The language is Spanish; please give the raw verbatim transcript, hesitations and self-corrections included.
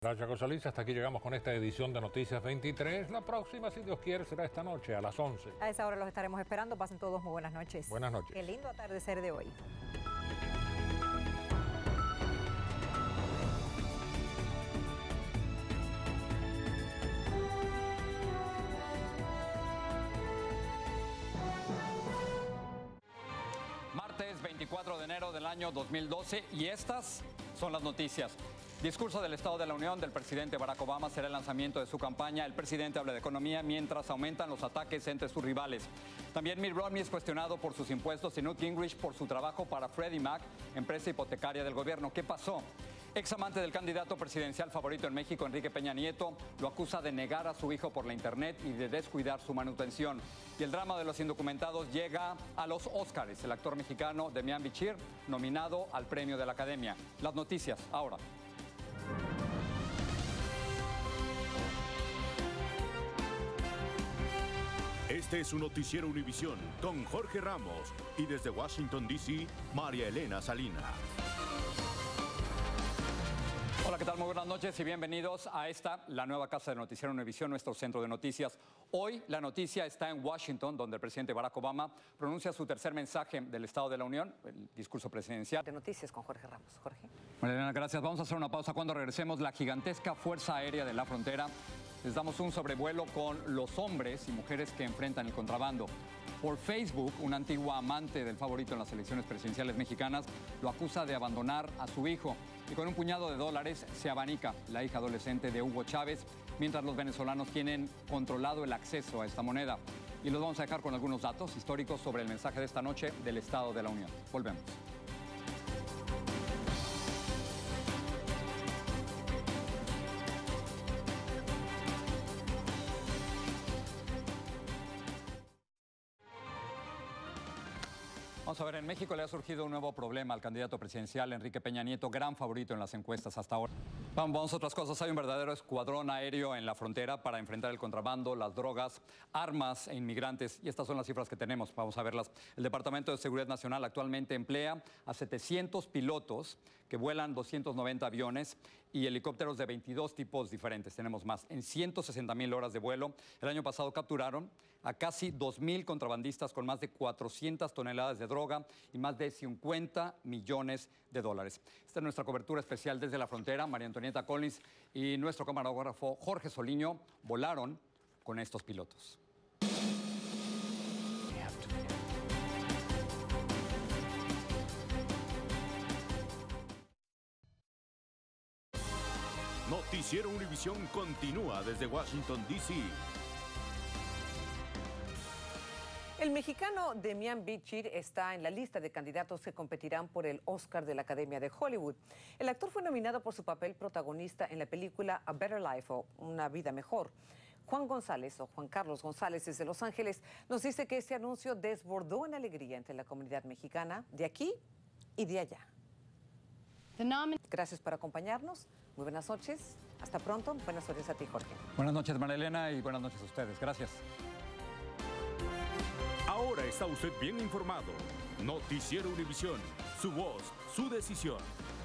Gracias, José Luis. Hasta aquí llegamos con esta edición de Noticias veintitrés. La próxima, si Dios quiere, será esta noche a las once. A esa hora los estaremos esperando. Pasen todos muy buenas noches. Buenas noches. Qué lindo atardecer de hoy. Martes veinticuatro de enero del año dos mil doce y estas son las noticias. Discurso del Estado de la Unión del presidente Barack Obama será el lanzamiento de su campaña. El presidente habla de economía mientras aumentan los ataques entre sus rivales. También Mitt Romney es cuestionado por sus impuestos y Newt Gingrich por su trabajo para Freddie Mac, empresa hipotecaria del gobierno. ¿Qué pasó? Examante del candidato presidencial favorito en México, Enrique Peña Nieto, lo acusa de negar a su hijo por la internet y de descuidar su manutención. Y el drama de los indocumentados llega a los Óscares. El actor mexicano Demian Bichir, nominado al premio de la Academia. Las noticias ahora. Este es su Noticiero Univision con Jorge Ramos y desde Washington, D C, María Elena Salinas. Hola, ¿qué tal? Muy buenas noches y bienvenidos a esta, la nueva casa de Noticiero Univision, nuestro centro de noticias. Hoy la noticia está en Washington, donde el presidente Barack Obama pronuncia su tercer mensaje del Estado de la Unión, el discurso presidencial. De noticias con Jorge Ramos. Jorge. María Elena, gracias. Vamos a hacer una pausa. Cuando regresemos, la gigantesca Fuerza Aérea de la Frontera. Les damos un sobrevuelo con los hombres y mujeres que enfrentan el contrabando. Por Facebook, un antiguo amante del favorito en las elecciones presidenciales mexicanas lo acusa de abandonar a su hijo. Y con un puñado de dólares se abanica la hija adolescente de Hugo Chávez, mientras los venezolanos tienen controlado el acceso a esta moneda. Y los vamos a dejar con algunos datos históricos sobre el mensaje de esta noche del Estado de la Unión. Volvemos. Vamos a ver, en México le ha surgido un nuevo problema al candidato presidencial Enrique Peña Nieto, gran favorito en las encuestas hasta ahora. Vamos, vamos a otras cosas. Hay un verdadero escuadrón aéreo en la frontera para enfrentar el contrabando, las drogas, armas e inmigrantes. Y estas son las cifras que tenemos. Vamos a verlas. El Departamento de Seguridad Nacional actualmente emplea a setecientos pilotos que vuelan doscientos noventa aviones y helicópteros de veintidós tipos diferentes. Tenemos más. En ciento sesenta mil horas de vuelo. El año pasado capturaron a casi dos mil contrabandistas con más de cuatrocientas toneladas de droga y más de cincuenta millones de dólares. Esta es nuestra cobertura especial desde la frontera. María Antonieta Collins y nuestro camarógrafo Jorge Soliño volaron con estos pilotos. Noticiero Univision continúa desde Washington, D C. El mexicano Demian Bichir está en la lista de candidatos que competirán por el Oscar de la Academia de Hollywood. El actor fue nominado por su papel protagonista en la película A Better Life o Una Vida Mejor. Juan González, o Juan Carlos González, desde Los Ángeles, nos dice que este anuncio desbordó en alegría entre la comunidad mexicana de aquí y de allá. Gracias por acompañarnos. Muy buenas noches. Hasta pronto. Buenas noches a ti, Jorge. Buenas noches, María Elena, y buenas noches a ustedes. Gracias. Ahora está usted bien informado. Noticiero Univision. Su voz, su decisión.